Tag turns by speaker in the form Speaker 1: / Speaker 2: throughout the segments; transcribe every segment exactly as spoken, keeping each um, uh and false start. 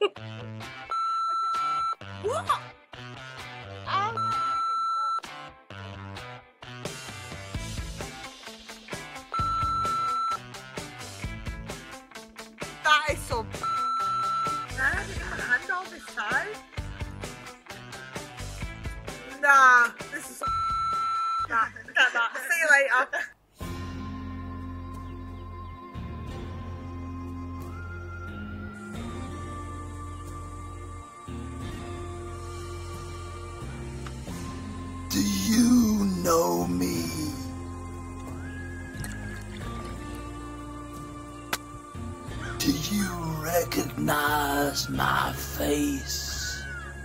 Speaker 1: What? That is so. Nah, I didn't have a hand all this time. Nah, this is so. Nah, forget that. See you later.
Speaker 2: Do you know me? Do you recognize my face?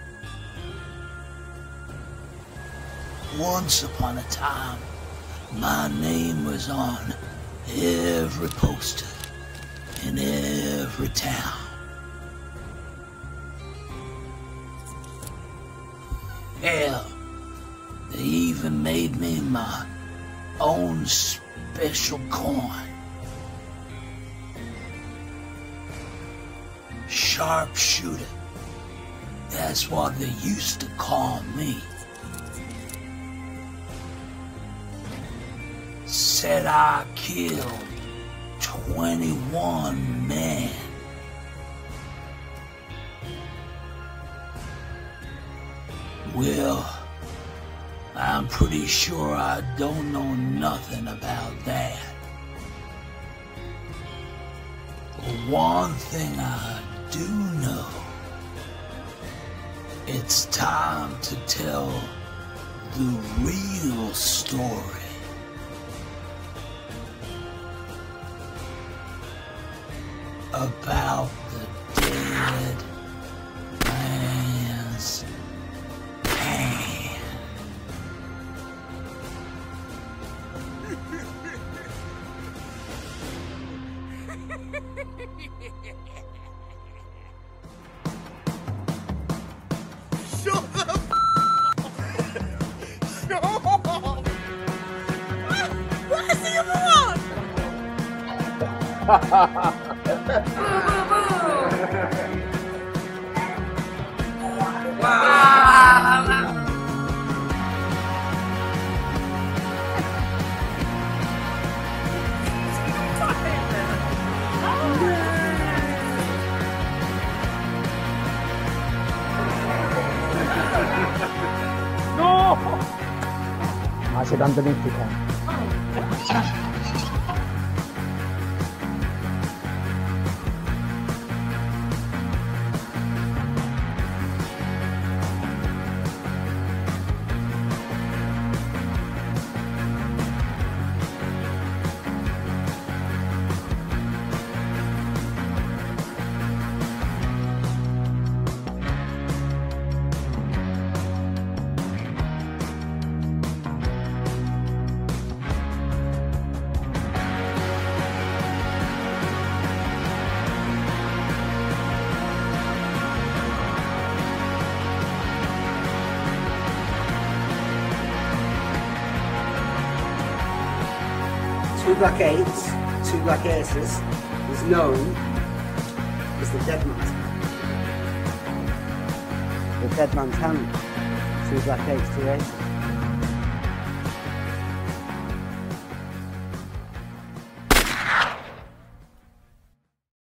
Speaker 2: Once upon a time, my name was on every poster in every town. Hell, they even made me my own special coin. Sharpshooter. That's what they used to call me. Said I killed twenty-one men. Well, I'm pretty sure I don't know nothing about that. But one thing I do know, it's time to tell the real story. About the dead man's hand.
Speaker 1: Shut the f Shut up! What is the other one? Wow.
Speaker 3: No! I said underneath you can.
Speaker 4: Two black eights, two black aces is known as the dead man's hand. The dead man's hand. Two black eights, two aces.